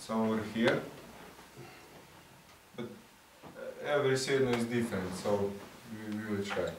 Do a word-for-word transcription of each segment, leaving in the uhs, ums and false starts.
somewhere here. But every signal is different, so we, we will try.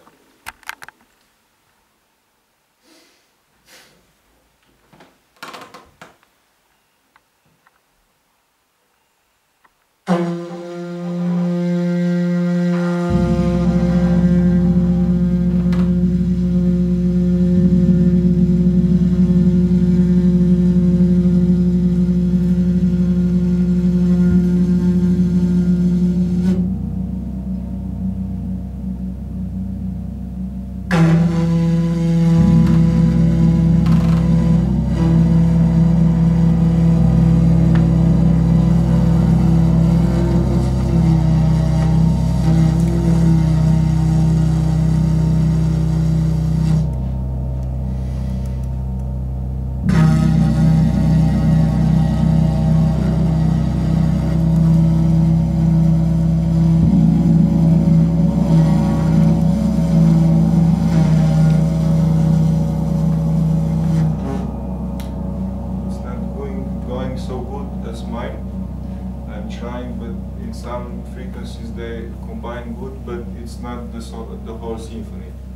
So good as mine. I'm trying, but in some frequencies they combine good, but it's not the, so the whole symphony.